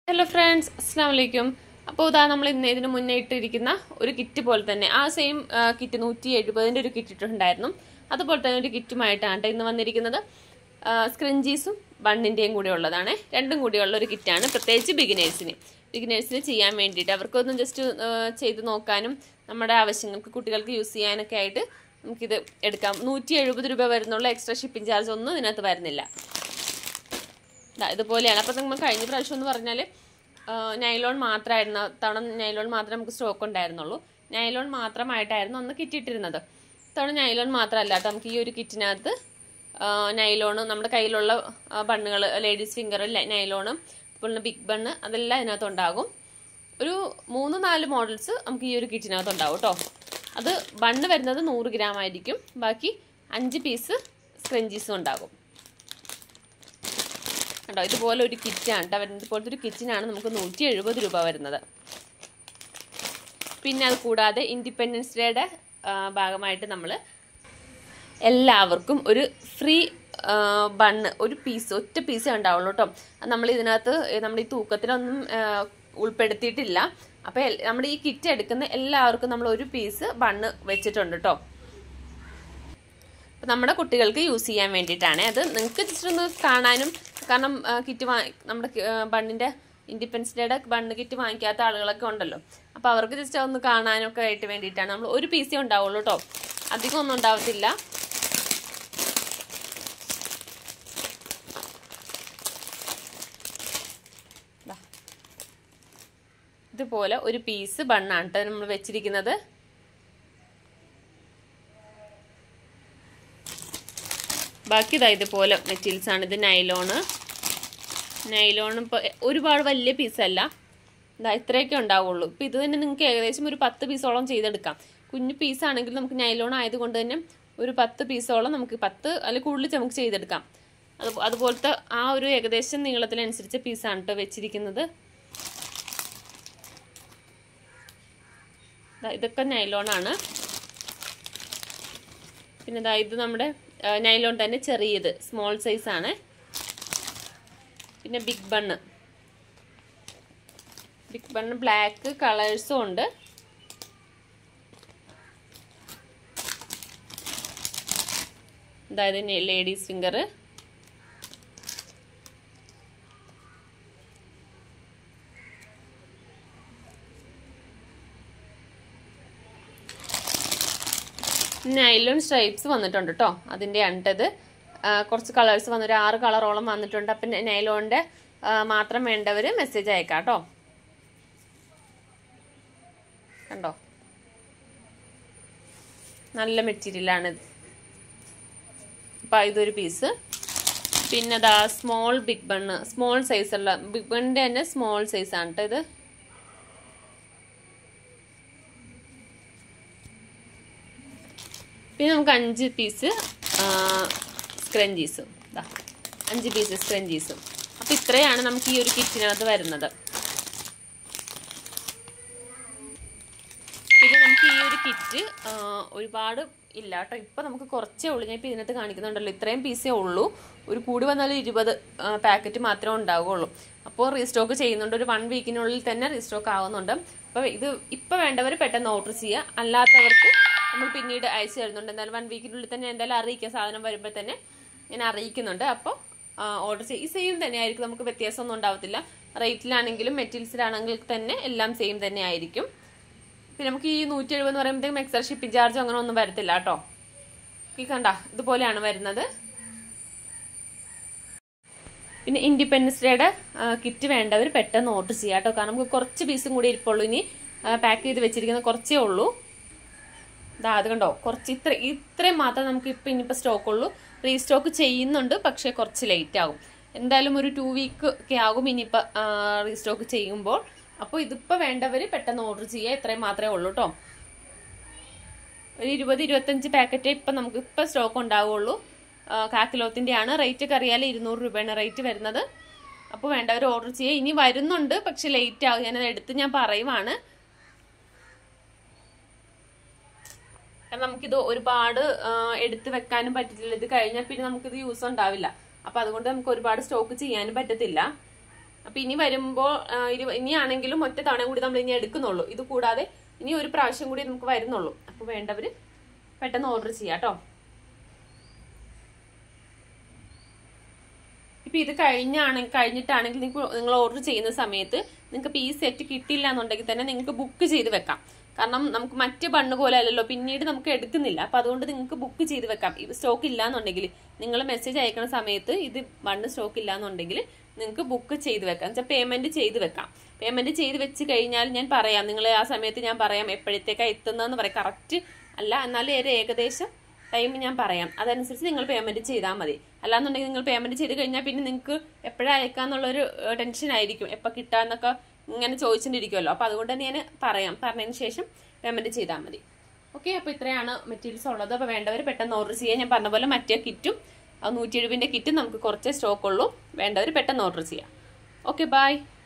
Hello friends, Assalamualaikum. അപ്പോൾ ഇതാ നമ്മൾ ഇന്ന് ഇതിന് മുന്നേ ഇട്ടിരിക്കുന്ന ഒരു കിറ്റ് പോലെ തന്നെ ആ സെയിം കിറ്റ് 170ന്റെ ഒരു കിറ്റ് ഇട്ടിട്ടുണ്ടായിരുന്നു. അതുപോലെ തന്നെ ഒരു കിറ്റുമായിട്ടാണ് ഇന്ന് വന്നിരിക്കുന്നത്. സ്ക്രഞ്ചീസും ബണ്ണിന്റെയും കൂടി ഉള്ളതാണ്. രണ്ടും കൂടിയുള്ള ഒരു കിറ്റാണ്. പ്രത്യേകിച്ച് ബിഗിനേഴ്സിന് ചെയ്യാൻ വേണ്ടിയിട്ട് അവർക്കൊന്നും ജസ്റ്റ് ചെയ്ത് നോക്കാനും നമ്മുടെ ആവശ്യങ്ങൾക്ക് കുട്ടികൾക്ക് യൂസ് ചെയ്യാനൊക്കെ ആയിട്ട് നമുക്കിത് എടുക്കാം. 170 രൂപ വരുന്നുള്ള എക്സ്ട്രാ ഷിപ്പിംഗ് ചാർജ് ഒന്നും ഇതിനകത്ത് വരുന്നില്ല. ഇതുപോലെയാണ്. അപ്പോൾ നമ്മൾ കഴിഞ്ഞ പ്രാവശ്യം എന്ന് പറഞ്ഞാൽ നൈലോൺ മാത്രമായിരുന്നു. തവണ നൈലോൺ മാത്രമേ നമുക്ക് സ്റ്റോക്ക് ഉണ്ടായിരുന്നുള്ളൂ. നൈലോൺ മാത്രമായിട്ടായിരുന്നു അന്ന് കിറ്റിട്ടിരുന്നത്. തവണ നൈലോൺ മാത്രമല്ല കേട്ടോ, നമുക്ക് ഈ ഒരു കിറ്റിനകത്ത് നൈലോണ്, നമ്മുടെ കയ്യിലുള്ള ബണ്ണുകൾ, ലേഡീസ് ഫിംഗർ നൈലോണ്, അതുപോലെ ബിഗ് ബണ്ണ്, അതെല്ലാം ഇതിനകത്ത് ഉണ്ടാകും. ഒരു 3-4 മോഡൽസ് നമുക്ക് ഈ ഒരു കിറ്റിനകത്ത് ഉണ്ടാവും കേട്ടോ. അത് ബണ്ണ് വരുന്നത് 100 ഗ്രാം ആയിരിക്കും. ബാക്കി 5 പീസ് സ്ക്രഞ്ചീസും ഉണ്ടാകും കേട്ടോ. ഇതുപോലെ ഒരു കിറ്റാണ് കേട്ടോ വരുന്നത്. ഇതുപോലത്തെ ഒരു കിറ്റിനാണ് നമുക്ക് 170 രൂപ വരുന്നത്. പിന്നെ അത് കൂടാതെ ഇൻഡിപെൻഡൻസ് ഡേയുടെ ഭാഗമായിട്ട് നമ്മൾ എല്ലാവർക്കും ഒരു ഫ്രീ ബണ്ണ്, ഒറ്റ പീസ് ഉണ്ടാവുള്ളൂ കേട്ടോ. നമ്മൾ ഇതിനകത്ത് നമ്മുടെ ഈ തൂക്കത്തിനൊന്നും ഉൾപ്പെടുത്തിയിട്ടില്ല. അപ്പോൾ നമ്മുടെ ഈ കിറ്റ് എടുക്കുന്ന എല്ലാവർക്കും നമ്മൾ ഒരു പീസ് ബണ്ണ് വെച്ചിട്ടുണ്ട് കേട്ടോ. അപ്പം നമ്മുടെ കുട്ടികൾക്ക് യൂസ് ചെയ്യാൻ വേണ്ടിയിട്ടാണ് അത്. നിങ്ങൾക്ക് ജസ്റ്റ് ഒന്ന് കാണാനും, കാരണം നമ്മുടെ ബണ്ണിൻ്റെ ഇൻഡിപെൻഡൻസ് ഡേയുടെ ബണ്ണ് കിറ്റ് വാങ്ങിക്കാത്ത ആളുകളൊക്കെ ഉണ്ടല്ലോ, അപ്പോൾ അവർക്ക് ജസ്റ്റ് ഒന്ന് കാണാനൊക്കെ ആയിട്ട് വേണ്ടിയിട്ടാണ്. നമ്മൾ ഒരു പീസേ ഉണ്ടാവുള്ളൂ കേട്ടോ, അധികം ഒന്നും ഉണ്ടാവത്തില്ല. ഇതുപോലെ ഒരു പീസ് ബണ്ണാണ് കേട്ടോ നമ്മൾ വെച്ചിരിക്കുന്നത്. ബാക്കി ഇതുപോലെ മെറ്റീരിയൽസ് ആണ്. ഇത് നൈലോൺ ഇപ്പോൾ ഒരുപാട് വലിയ പീസല്ല, ഇത്രയൊക്കെ ഉണ്ടാവുള്ളൂ. ഇപ്പം ഇത് തന്നെ നിങ്ങൾക്ക് ഏകദേശം ഒരു 10 പീസോളം ചെയ്തെടുക്കാം. കുഞ്ഞു പീസാണെങ്കിൽ നമുക്ക് നൈലോൺ ആയതുകൊണ്ട് തന്നെ ഒരു 10 പീസോളം നമുക്ക് 10 അല്ലെങ്കിൽ കൂടുതൽ നമുക്ക് ചെയ്തെടുക്കാം. അതുപോലത്തെ ആ ഒരു ഏകദേശം നീളത്തിനനുസരിച്ച് പീസാണ് കേട്ടോ വെച്ചിരിക്കുന്നത്. ഇതൊക്കെ നൈലോണാണ്. പിന്നെ ഇത് നമ്മുടെ നൈലോൺ തന്നെ ചെറിയത്, സ്മോൾ സൈസ് ആണ്. പിന്നെ ബിഗ് ബണ്ണ് ബ്ലാക്ക് കളേഴ്സും ഉണ്ട്. അതായത് ലേഡീസ് ഫിംഗർ, നൈലോൺ സ്ട്രൈപ്സ് വന്നിട്ടുണ്ട് കേട്ടോ. അതിൻ്റെ അണ്ടത് കുറച്ച് കളേഴ്സ് വന്നൊരു 6 കളറോളം വന്നിട്ടുണ്ട്. അപ്പം നൈലോണിൻ്റെ മാത്രം വേണ്ടവർ മെസ്സേജ് അയക്കാം കേട്ടോ. കണ്ടോ, നല്ല മെറ്റീരിയലാണിത്. അപ്പം ഇതൊരു പീസ്. പിന്നെ സ്മോൾ ബിഗ് ബണ്ണ്, സ്മോൾ സൈസുള്ള ബിഗ് ബണ്ണിൻ്റെ തന്നെ സ്മോൾ സൈസാണ് കേട്ടോ ഇത്. പിന്നെ നമുക്ക് 5 പീസ് സ്ക്രഞ്ചീസും, 5 പീസ് സ്ക്രഞ്ചീസും. അപ്പം ഇത്രയാണ് നമുക്ക് ഈ ഒരു കിറ്റിനകത്ത് വരുന്നത്. പിന്നെ നമുക്ക് ഈ ഒരു കിറ്റ് ഒരുപാട് ഇല്ല കേട്ടോ. ഇപ്പം നമുക്ക് കുറച്ചേ ഉള്ളൂ. ഞാൻ ഇപ്പം ഇതിനകത്ത് കാണിക്കുന്നുണ്ടല്ലോ, ഇത്രയും പീസേ ഉള്ളൂ. ഒരു കൂടി വന്നാൽ 20 പാക്കറ്റ് മാത്രമേ ഉണ്ടാവുകയുള്ളൂ. അപ്പോൾ റീസ്റ്റോക്ക് ചെയ്യുന്നുണ്ട്. ഒരു 1 വീക്കിനുള്ളിൽ തന്നെ റീസ്റ്റോക്ക് ആവുന്നുണ്ട്. അപ്പോൾ ഇത് ഇപ്പം വേണ്ടവർ പെട്ടെന്ന് ഓർഡർ ചെയ്യുക. അല്ലാത്തവർക്ക് നമ്മൾ പിന്നീട് അയച്ചു തരുന്നുണ്ട്. എന്തായാലും 1 വീക്കിനുള്ളിൽ തന്നെ എന്തായാലും അറിയിക്കാം. സാധനം വരുമ്പോൾ തന്നെ ഞാൻ അറിയിക്കുന്നുണ്ട്. അപ്പോൾ ഓർഡർ ചെയ്യും. ഈ സെയിം തന്നെ ആയിരിക്കും, നമുക്ക് വ്യത്യാസമൊന്നും ഉണ്ടാവത്തില്ല. റേറ്റിലാണെങ്കിലും മെറ്റീരിയൽസിലാണെങ്കിലും തന്നെ എല്ലാം സെയിം തന്നെ ആയിരിക്കും. പിന്നെ നമുക്ക് ഈ 170 എന്ന് പറയുമ്പോഴത്തേക്കും എക്സ്ട്രാ ഷിപ്പിംഗ് ചാർജ് അങ്ങനെ ഒന്നും വരത്തില്ല കേട്ടോ. ഈ കണ്ട ഇതുപോലെയാണ് വരുന്നത്. പിന്നെ ഇൻഡിപെൻഡൻസ് ഡേയുടെ കിറ്റ് വേണ്ടവർ പെട്ടെന്ന് ഓർഡർ ചെയ്യാം കേട്ടോ. കാരണം നമുക്ക് കുറച്ച് പീസും കൂടി ഇരിപ്പുള്ളൂ. ഇനി പാക്ക് ചെയ്ത് വെച്ചിരിക്കുന്നത് കുറച്ചേ ഉള്ളൂ. അത് കണ്ടോ, കുറച്ച് ഇത്രയും മാത്രമേ നമുക്ക് ഇനിയിപ്പോൾ സ്റ്റോക്ക് ഉള്ളൂ. റീസ്റ്റോക്ക് ചെയ്യുന്നുണ്ട്, പക്ഷേ കുറച്ച് ലേറ്റ് ആകും. എന്തായാലും ഒരു 2 വീക്ക് ഒക്കെ ആകും ഇനിയിപ്പോൾ റീസ്റ്റോക്ക് ചെയ്യുമ്പോൾ. അപ്പോൾ ഇതിപ്പോൾ വേണ്ടവർ പെട്ടെന്ന് ഓർഡർ ചെയ്യുക. ഇത്രയും മാത്രമേ ഉള്ളൂ കേട്ടോ. ഒരു 20-25 പാക്കറ്റേ ഇപ്പം നമുക്ക് ഇപ്പം സ്റ്റോക്ക് ഉണ്ടാവുള്ളൂ. കാക്കിലോത്തിൻ്റെ ആണ്. റേറ്റ് ഒക്കെ അറിയാലോ, 200 രൂപയാണ് റേറ്റ് വരുന്നത്. അപ്പോൾ വേണ്ടവർ ഓർഡർ ചെയ്യുക. ഇനി വരുന്നുണ്ട്, പക്ഷെ ലേറ്റ് ആകും. ഞാനത് എടുത്ത് ഞാൻ പറയുവാണ്. കാരണം നമുക്കിത് ഒരുപാട് എടുത്ത് വെക്കാനും പറ്റില്ല. ഇത് കഴിഞ്ഞാൽ പിന്നെ നമുക്കിത് യൂസ് ഉണ്ടാവില്ല. അപ്പോൾ അതുകൊണ്ട് നമുക്ക് ഒരുപാട് സ്റ്റോക്ക് ചെയ്യാനും പറ്റത്തില്ല. അപ്പൊ ഇനി വരുമ്പോൾ ഇനിയാണെങ്കിലും ഒറ്റ തവണ കൂടി നമ്മൾ ഇനി എടുക്കുന്നുള്ളൂ. ഇത് കൂടാതെ ഇനി ഒരു പ്രാവശ്യം കൂടി നമുക്ക് വരുന്നുള്ളൂ. അപ്പൊ വേണ്ടവര് പെട്ടെന്ന് ഓർഡർ ചെയ്യാം കേട്ടോ. ഇപ്പൊ ഇത് കഴിഞ്ഞിട്ടാണെങ്കിൽ നിങ്ങൾ ഓർഡർ ചെയ്യുന്ന സമയത്ത് നിങ്ങൾക്ക് ഈ സെറ്റ് കിട്ടില്ല എന്നുണ്ടെങ്കിൽ തന്നെ നിങ്ങൾക്ക് ബുക്ക് ചെയ്ത് വെക്കാം. കാരണം നമുക്ക് മറ്റ് ബണ്ണ് പോലെ അല്ലല്ലോ, പിന്നീട് നമുക്ക് എടുക്കുന്നില്ല. അപ്പൊ അതുകൊണ്ട് നിങ്ങൾക്ക് ബുക്ക് ചെയ്ത് വെക്കാം. ഇത് സ്റ്റോക്ക് ഇല്ല എന്നുണ്ടെങ്കിൽ നിങ്ങൾ മെസ്സേജ് അയക്കുന്ന സമയത്ത് ഇത് ബണ്ണ് സ്റ്റോക്ക് ഇല്ല എന്നുണ്ടെങ്കിൽ നിങ്ങൾക്ക് ബുക്ക് ചെയ്ത് വെക്കാം, വെച്ചാൽ പേയ്മെന്റ് ചെയ്ത് വെക്കാം. പേയ്മെന്റ് ചെയ്ത് വെച്ച് കഴിഞ്ഞാൽ ഞാൻ പറയാം, നിങ്ങൾ ആ സമയത്ത് ഞാൻ പറയാം എപ്പോഴത്തേക്കാണ് എത്തുന്നതെന്ന് പറയാം. കറക്റ്റ് അല്ല, എന്നാലും ഒരു ഏകദേശം ടൈം ഞാൻ പറയാം. അതനുസരിച്ച് നിങ്ങൾ പേയ്മെന്റ് ചെയ്താൽ മതി. അല്ലാന്നുണ്ടെങ്കിൽ നിങ്ങൾ പേയ്മെന്റ് ചെയ്ത് കഴിഞ്ഞാൽ പിന്നെ നിങ്ങൾക്ക് എപ്പോഴാണ് അയക്കാന്നുള്ളൊരു ടെൻഷൻ ആയിരിക്കും, എപ്പോൾ കിട്ടാന്നൊക്കെ ഇങ്ങനെ ചോദിച്ചിട്ടിരിക്കുമല്ലോ. അപ്പൊ അതുകൊണ്ട് തന്നെ ഞാൻ പറഞ്ഞതിന് ശേഷം പേയ്മെന്റ് ചെയ്താൽ മതി. ഓക്കെ, അപ്പൊ ഇത്രയാണ് മെറ്റീരിയൽസ് ഉള്ളത്. അപ്പൊ വേണ്ടവർ പെട്ടെന്ന് ഓർഡർ ചെയ്യാൻ. ഞാൻ പറഞ്ഞ പോലെ മറ്റേ കിറ്റും 170 കിറ്റും നമുക്ക് കുറച്ചേ സ്റ്റോക്ക് ഉള്ളൂ. വേണ്ടവർ പെട്ടെന്ന് ഓർഡർ ചെയ്യാം. Okay, by.